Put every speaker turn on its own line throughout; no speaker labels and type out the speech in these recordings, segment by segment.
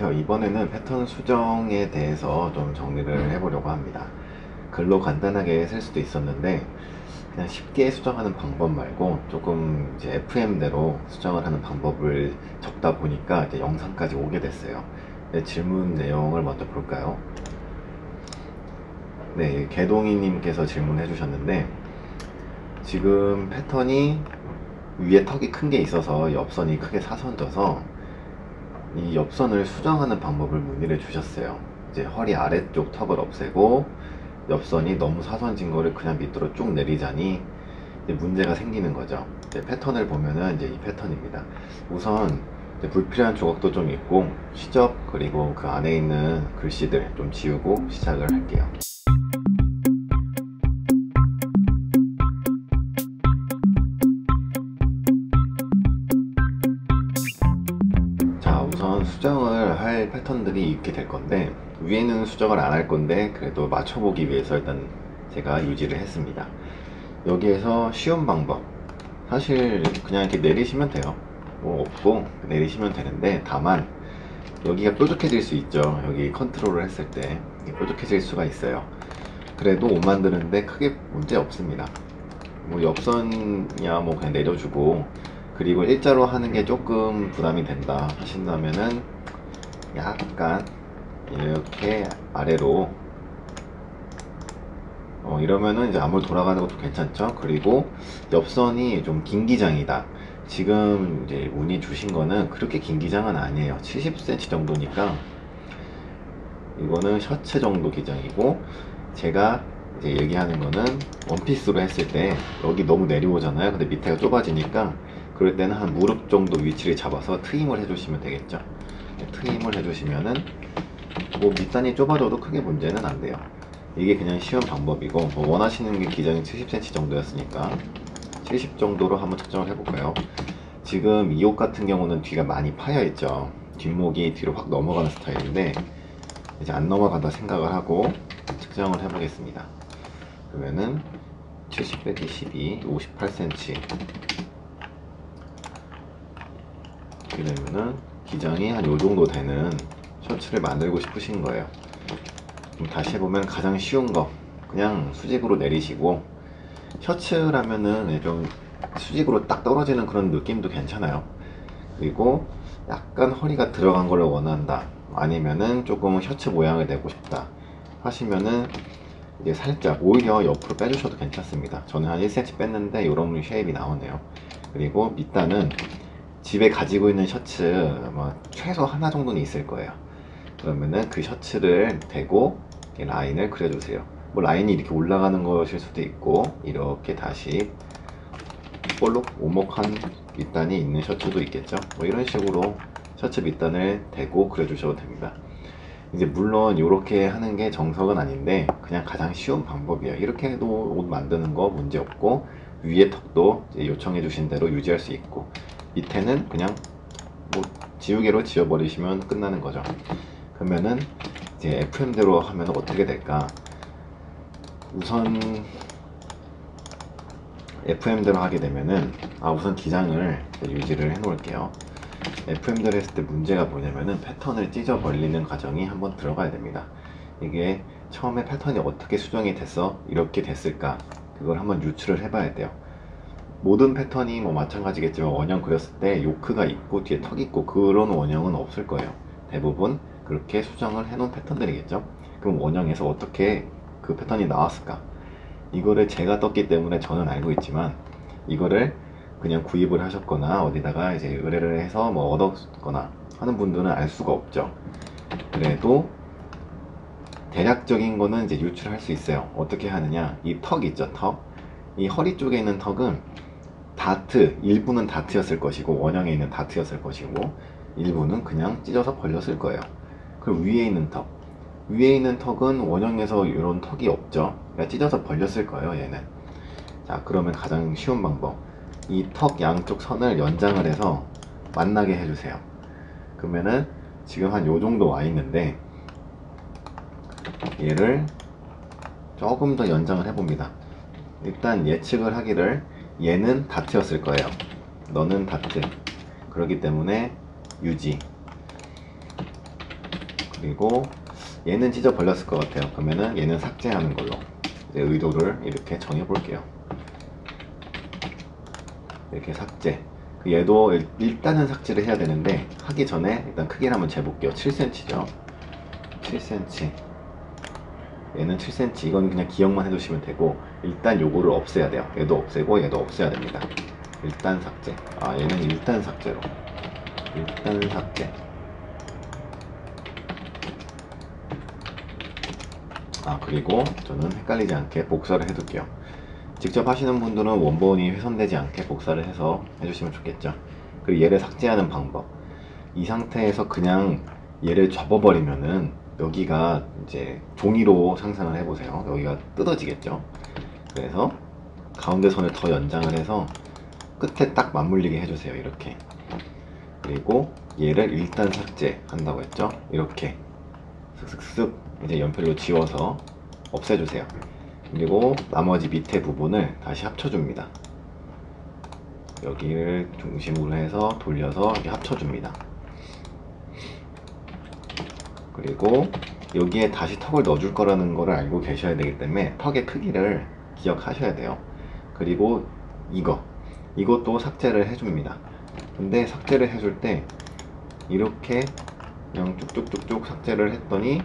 안녕하세요. 이번에는 패턴 수정에 대해서 좀 정리를 해보려고 합니다. 글로 간단하게 쓸 수도 있었는데 그냥 쉽게 수정하는 방법 말고 조금 이제 FM대로 수정을 하는 방법을 적다 보니까 이제 영상까지 오게 됐어요. 네, 질문 내용을 먼저 볼까요? 네, 개동이님께서 질문해 주셨는데 지금 패턴이 위에 턱이 큰 게 있어서 옆선이 크게 사선져서 이 옆선을 수정하는 방법을 문의를 주셨어요. 이제 허리 아래쪽 턱을 없애고 옆선이 너무 사선진 거를 그냥 밑으로 쭉 내리자니 이제 문제가 생기는 거죠. 이제 패턴을 보면은 이제 이 패턴입니다. 우선 이제 불필요한 조각도 좀 있고 시접 그리고 그 안에 있는 글씨들 좀 지우고 시작을 할게요. 자, 우선 수정을 할 패턴들이 있게 될 건데 위에는 수정을 안 할 건데 그래도 맞춰보기 위해서 일단 제가 유지를 했습니다. 여기에서 쉬운 방법, 사실 그냥 이렇게 내리시면 돼요. 뭐 없고 내리시면 되는데 다만 여기가 뾰족해질 수 있죠. 여기 컨트롤을 했을 때 뾰족해질 수가 있어요. 그래도 옷 만드는데 크게 문제 없습니다. 뭐 옆선이야 뭐 그냥 내려주고, 그리고 일자로 하는 게 조금 부담이 된다 하신다면은 약간 이렇게 아래로 이러면은 이제 앞으로 돌아가는 것도 괜찮죠. 그리고 옆선이 좀 긴 기장이다, 지금 이제 문의 주신 거는 그렇게 긴 기장은 아니에요. 70cm 정도니까 이거는 셔츠 정도 기장이고, 제가 이제 얘기하는 거는 원피스로 했을 때 여기 너무 내려오잖아요. 근데 밑에가 좁아지니까 그럴 때는 한 무릎 정도 위치를 잡아서 트임을 해주시면 되겠죠. 트임을 해주시면은 뭐 밑단이 좁아져도 크게 문제는 안 돼요. 이게 그냥 쉬운 방법이고, 뭐 원하시는 게 기장이 70cm 정도였으니까 70 정도로 한번 측정을 해볼까요? 지금 이 옷 같은 경우는 뒤가 많이 파여 있죠. 뒷목이 뒤로 확 넘어가는 스타일인데 이제 안 넘어간다 생각을 하고 측정을 해보겠습니다. 그러면은 70 빼기 12, 58cm 이렇게 되면은 기장이 한 요 정도 되는 셔츠를 만들고 싶으신 거예요. 그럼 다시 해보면 가장 쉬운 거 그냥 수직으로 내리시고, 셔츠라면은 좀 수직으로 딱 떨어지는 그런 느낌도 괜찮아요. 그리고 약간 허리가 들어간 걸 원한다, 아니면은 조금 셔츠 모양을 내고 싶다 하시면은 이제 살짝 오히려 옆으로 빼주셔도 괜찮습니다. 저는 한 1cm 뺐는데 이런 쉐입이 나오네요. 그리고 밑단은 집에 가지고 있는 셔츠 뭐 최소 하나 정도는 있을 거예요. 그러면은 그 셔츠를 대고 이렇게 라인을 그려주세요. 뭐 라인이 이렇게 올라가는 것일 수도 있고, 이렇게 다시 볼록 오목한 밑단이 있는 셔츠도 있겠죠. 뭐 이런 식으로 셔츠 밑단을 대고 그려주셔도 됩니다. 이제 물론 이렇게 하는 게 정석은 아닌데 그냥 가장 쉬운 방법이에요. 이렇게 해도 옷 만드는 거 문제 없고, 위에 턱도 요청해 주신 대로 유지할 수 있고, 밑에는 그냥 뭐 지우개로 지워버리시면 끝나는 거죠. 그러면은 이제 FM대로 하면 어떻게 될까? 우선 FM대로 하게 되면은 우선 기장을 유지를 해 놓을게요. FM대로 했을 때 문제가 뭐냐면은 패턴을 찢어 벌리는 과정이 한번 들어가야 됩니다. 이게 처음에 패턴이 어떻게 수정이 됐어? 이렇게 됐을까? 그걸 한번 유추를 해봐야 돼요. 모든 패턴이 뭐 마찬가지겠지만 원형 그렸을 때 요크가 있고 뒤에 턱 있고 그런 원형은 없을 거예요. 대부분 그렇게 수정을 해놓은 패턴들이겠죠. 그럼 원형에서 어떻게 그 패턴이 나왔을까? 이거를 제가 떴기 때문에 저는 알고 있지만, 이거를 그냥 구입을 하셨거나 어디다가 이제 의뢰를 해서 뭐 얻었거나 하는 분들은 알 수가 없죠. 그래도 대략적인 거는 이제 유출할 수 있어요. 어떻게 하느냐, 이 턱 있죠, 턱. 이 허리 쪽에 있는 턱은 다트, 일부는 다트였을 것이고 원형에 있는 다트였을 것이고, 일부는 그냥 찢어서 벌렸을 거예요. 그리고 위에 있는 턱, 위에 있는 턱은 원형에서 이런 턱이 없죠. 그러니까 찢어서 벌렸을 거예요, 얘는. 자, 그러면 가장 쉬운 방법, 이 턱 양쪽 선을 연장을 해서 만나게 해주세요. 그러면은 지금 한 요 정도 와 있는데 얘를 조금 더 연장을 해봅니다. 일단 예측을 하기를 얘는 다트였을 거예요. 너는 다트. 그렇기 때문에 유지. 그리고 얘는 찢어 버렸을 것 같아요. 그러면은 얘는 삭제하는 걸로 이제 의도를 이렇게 정해 볼게요. 이렇게 삭제. 얘도 일단은 삭제를 해야 되는데 하기 전에 일단 크기를 한번 재볼게요. 7cm죠. 7cm. 얘는 7cm. 이건 그냥 기억만 해두시면 되고 일단 요거를 없애야 돼요. 얘도 없애고 얘도 없애야 됩니다. 일단 삭제. 아, 얘는 일단 삭제로. 일단 삭제. 아, 그리고 저는 헷갈리지 않게 복사를 해둘게요. 직접 하시는 분들은 원본이 훼손되지 않게 복사를 해서 해주시면 좋겠죠. 그리고 얘를 삭제하는 방법. 이 상태에서 그냥 얘를 접어버리면은 여기가 이제 종이로 상상을 해보세요. 여기가 뜯어지겠죠. 그래서 가운데 선을 더 연장을 해서 끝에 딱 맞물리게 해주세요. 이렇게. 그리고 얘를 일단 삭제한다고 했죠. 이렇게 슥슥슥 이제 연필로 지워서 없애주세요. 그리고 나머지 밑에 부분을 다시 합쳐줍니다. 여기를 중심으로 해서 돌려서 이렇게 합쳐줍니다. 그리고 여기에 다시 턱을 넣어줄 거라는 거를 알고 계셔야 되기 때문에 턱의 크기를 기억하셔야 돼요. 그리고 이것도 삭제를 해줍니다. 근데 삭제를 해줄 때 이렇게 그냥 쭉쭉쭉쭉 삭제를 했더니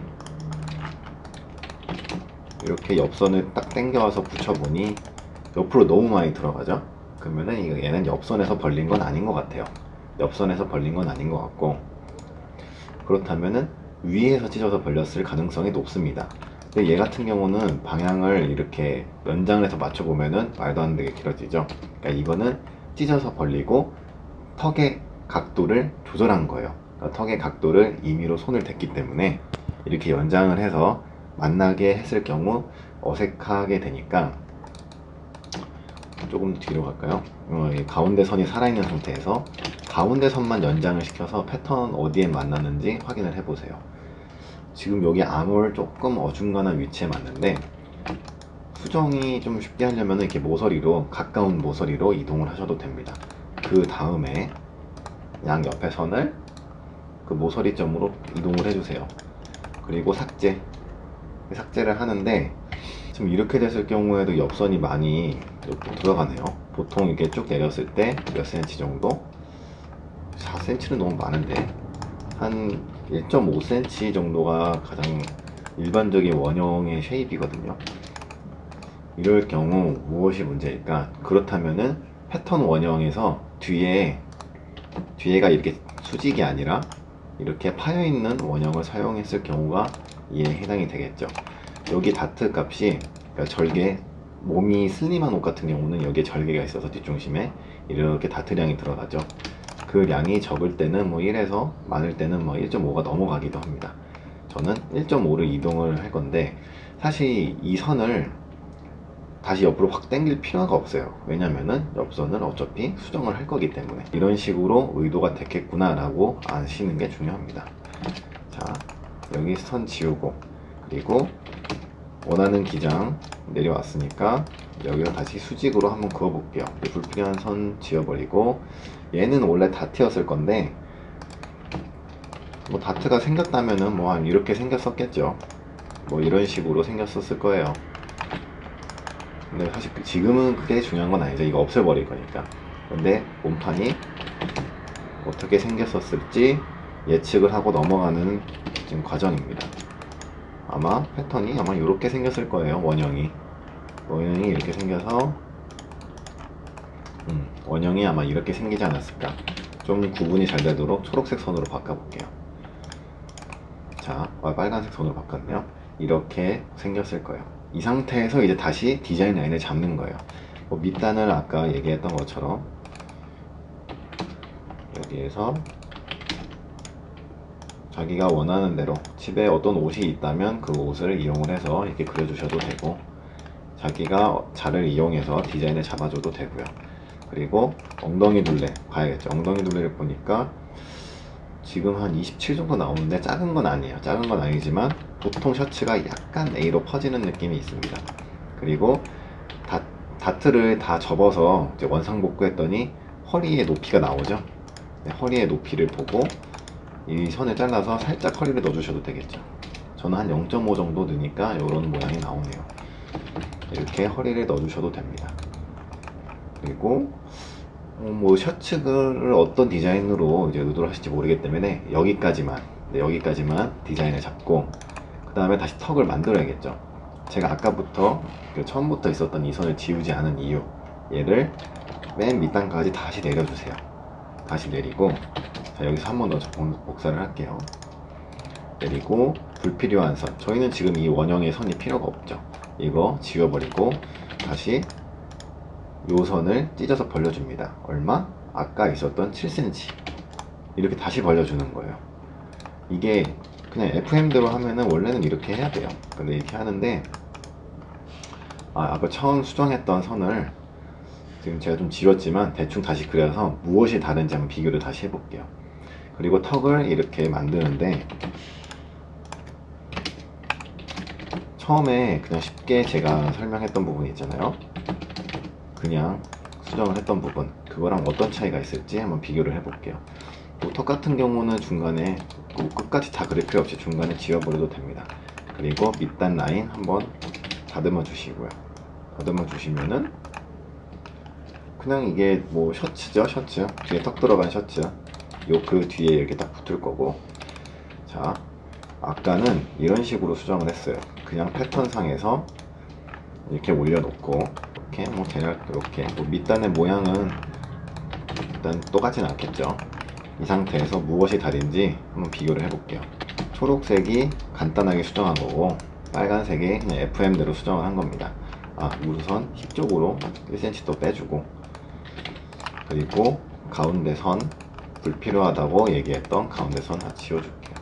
이렇게 옆선을 딱 당겨와서 붙여보니 옆으로 너무 많이 들어가죠. 그러면은 얘는 옆선에서 벌린 건 아닌 것 같아요. 옆선에서 벌린 건 아닌 것 같고, 그렇다면은 위에서 찢어서 벌렸을 가능성이 높습니다. 근데 얘 같은 경우는 방향을 이렇게 연장을 해서 맞춰보면은 말도 안 되게 길어지죠. 그러니까 이거는 찢어서 벌리고 턱의 각도를 조절한 거예요. 그러니까 턱의 각도를 임의로 손을 댔기 때문에 이렇게 연장을 해서 만나게 했을 경우 어색하게 되니까 조금 뒤로 갈까요? 가운데 선이 살아있는 상태에서 가운데 선만 연장을 시켜서 패턴 어디에 만나는지 확인을 해보세요. 지금 여기 암홀 조금 어중간한 위치에 맞는데 수정이 좀 쉽게 하려면 이렇게 모서리로, 가까운 모서리로 이동을 하셔도 됩니다. 그 다음에 양 옆에 선을 그 모서리점으로 이동을 해주세요. 그리고 삭제를 하는데 지금 이렇게 됐을 경우에도 옆선이 많이 들어가네요. 보통 이렇게 쭉 내렸을 때 몇 cm 정도? 4cm는 너무 많은데 한 1.5cm 정도가 가장 일반적인 원형의 쉐입이거든요. 이럴 경우 무엇이 문제일까? 그렇다면은 패턴 원형에서 뒤에가 이렇게 수직이 아니라 이렇게 파여있는 원형을 사용했을 경우가 이에 해당이 되겠죠. 여기 다트 값이, 그러니까 절개, 몸이 슬림한 옷 같은 경우는 여기에 절개가 있어서 뒷중심에 이렇게 다트량이 들어가죠. 그 량이 적을 때는 뭐 1에서 많을 때는 뭐 1.5가 넘어가기도 합니다. 저는 1.5를 이동을 할 건데 사실 이 선을 다시 옆으로 확 당길 필요가 없어요. 왜냐면은 옆선을 어차피 수정을 할 거기 때문에 이런 식으로 의도가 됐겠구나 라고 아시는 게 중요합니다. 자, 여기 선 지우고, 그리고 원하는 기장 내려왔으니까 여기를 다시 수직으로 한번 그어 볼게요. 불필요한 선 지워버리고, 얘는 원래 다트였을 건데 뭐 다트가 생겼다면은 뭐 한 이렇게 생겼었겠죠. 뭐 이런 식으로 생겼었을 거예요. 근데 사실 지금은 그게 중요한 건 아니죠. 이거 없애버릴 거니까. 근데 몸판이 어떻게 생겼었을지 예측을 하고 넘어가는 지금 과정입니다. 아마 패턴이 아마 이렇게 생겼을 거예요. 원형이 이렇게 생겨서 원형이 아마 이렇게 생기지 않았을까. 좀 구분이 잘 되도록 초록색 선으로 바꿔볼게요. 자, 빨간색 선으로 바꿨네요. 이렇게 생겼을 거예요. 이 상태에서 이제 다시 디자인 라인을 잡는 거예요. 뭐 밑단을 아까 얘기했던 것처럼 여기에서 자기가 원하는 대로 집에 어떤 옷이 있다면 그 옷을 이용을 해서 이렇게 그려주셔도 되고, 자기가 자를 이용해서 디자인을 잡아줘도 되고요. 그리고 엉덩이 둘레 봐야겠죠. 엉덩이 둘레를 보니까 지금 한 27 정도 나오는데 작은 건 아니에요. 작은 건 아니지만 보통 셔츠가 약간 A로 퍼지는 느낌이 있습니다. 그리고 다트를 다 접어서 이제 원상복구 했더니 허리의 높이가 나오죠. 네, 허리의 높이를 보고 이 선을 잘라서 살짝 허리를 넣어주셔도 되겠죠. 저는 한 0.5 정도 넣으니까 이런 모양이 나오네요. 이렇게 허리를 넣어주셔도 됩니다. 그리고 뭐 셔츠를 어떤 디자인으로 이제 의도를 하실지 모르기 때문에 여기까지만 디자인을 잡고 그 다음에 다시 턱을 만들어야겠죠. 제가 아까부터 처음부터 있었던 이 선을 지우지 않은 이유, 얘를 맨 밑단까지 다시 내려주세요. 다시 내리고, 자, 여기서 한 번 더 복사를 할게요. 내리고 불필요한 선, 저희는 지금 이 원형의 선이 필요가 없죠. 이거 지워버리고 다시 요 선을 찢어서 벌려줍니다. 얼마? 아까 있었던 7cm 이렇게 다시 벌려주는 거예요. 이게 그냥 FM대로 하면은 원래는 이렇게 해야 돼요. 근데 이렇게 하는데 아까 처음 수정했던 선을 지금 제가 좀 지웠지만 대충 다시 그려서 무엇이 다른지 한번 비교를 다시 해볼게요. 그리고 턱을 이렇게 만드는데 처음에 그냥 쉽게 제가 설명했던 부분이 있잖아요. 그냥 수정을 했던 부분, 그거랑 어떤 차이가 있을지 한번 비교를 해볼게요. 턱 같은 경우는 중간에 끝까지 다 그릴 필요 없이 중간에 지워버려도 됩니다. 그리고 밑단 라인 한번 다듬어 주시고요. 다듬어 주시면은 그냥 이게 뭐 셔츠죠, 셔츠. 뒤에 턱 들어간 셔츠. 그 뒤에 이렇게 딱 붙을 거고. 자, 아까는 이런 식으로 수정을 했어요. 그냥 패턴상에서 이렇게 올려놓고 이렇게 뭐 대략 이렇게 뭐 밑단의 모양은 일단 똑같진 않겠죠. 이 상태에서 무엇이 다른지 한번 비교를 해볼게요. 초록색이 간단하게 수정한 거고 빨간색이 그냥 FM대로 수정을 한 겁니다. 우선 힙 쪽으로 1cm 더 빼주고, 그리고 가운데 선, 불필요하다고 얘기했던 가운데 선 다 지워줄게요.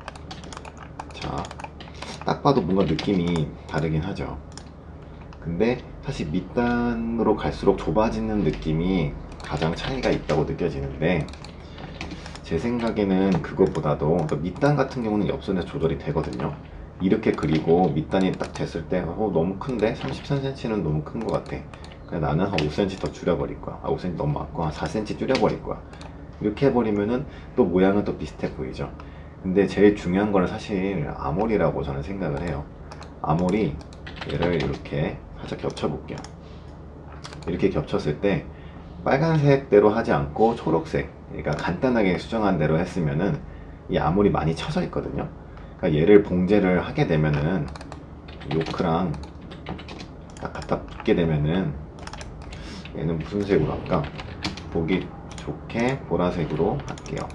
자, 딱 봐도 뭔가 느낌이 다르긴 하죠. 근데 사실 밑단으로 갈수록 좁아지는 느낌이 가장 차이가 있다고 느껴지는데, 제 생각에는 그것보다도 밑단 같은 경우는 옆선에서 조절이 되거든요. 이렇게 그리고 밑단이 딱 됐을 때 너무 큰데? 33cm는 너무 큰 것 같아. 그냥 나는 한 5cm 더 줄여버릴 거야. 5cm 너무 많고 한 4cm 줄여버릴 거야. 이렇게 해버리면은 또 모양은 또 비슷해 보이죠. 근데 제일 중요한 거는 사실 아몰이라고 저는 생각을 해요. 아몰이 얘를 이렇게 살짝 겹쳐볼게요. 이렇게 겹쳤을 때 빨간색대로 하지 않고 초록색, 그러니까 간단하게 수정한 대로 했으면은 이 아몰이 많이 쳐져 있거든요. 그러니까 얘를 봉제를 하게 되면은 요크랑 딱 갖다 붙게 되면은 얘는 무슨 색으로 할까? 보기 좋게 보라색으로 할게요.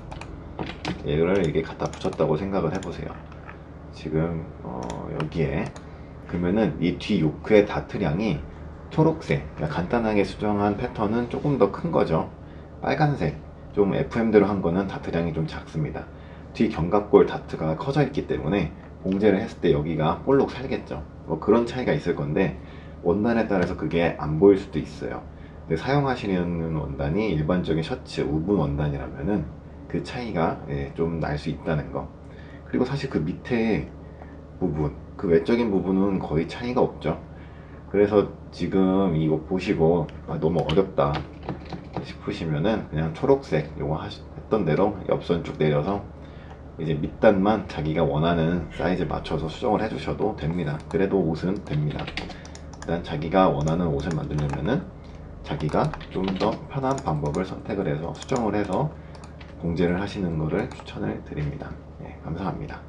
얘를 이렇게 갖다 붙였다고 생각을 해보세요. 지금 여기에 그러면은 이 뒤 요크의 다트량이 초록색, 그러니까 간단하게 수정한 패턴은 조금 더 큰 거죠. 빨간색, 좀 FM대로 한 거는 다트량이 좀 작습니다. 뒤 견갑골 다트가 커져 있기 때문에 봉제를 했을 때 여기가 볼록 살겠죠. 뭐 그런 차이가 있을 건데 원단에 따라서 그게 안 보일 수도 있어요. 근데 사용하시는 원단이 일반적인 셔츠 우분 원단이라면은 그 차이가 좀 날 수 있다는 거. 그리고 사실 그 밑에 부분, 그 외적인 부분은 거의 차이가 없죠. 그래서 지금 이거 보시고 너무 어렵다 싶으시면은 그냥 초록색 요거 했던 대로 옆선 쭉 내려서 이제 밑단만 자기가 원하는 사이즈 맞춰서 수정을 해주셔도 됩니다. 그래도 옷은 됩니다. 일단 자기가 원하는 옷을 만들려면은 자기가 좀 더 편한 방법을 선택을 해서 수정을 해서 봉제를 하시는 것을 추천을 드립니다. 감사합니다.